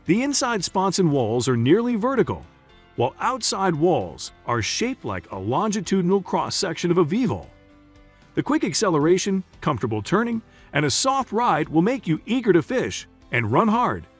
The inside spots and walls are nearly vertical, while outside walls are shaped like a longitudinal cross-section of a V-hole. The quick acceleration, comfortable turning, and a soft ride will make you eager to fish and run hard.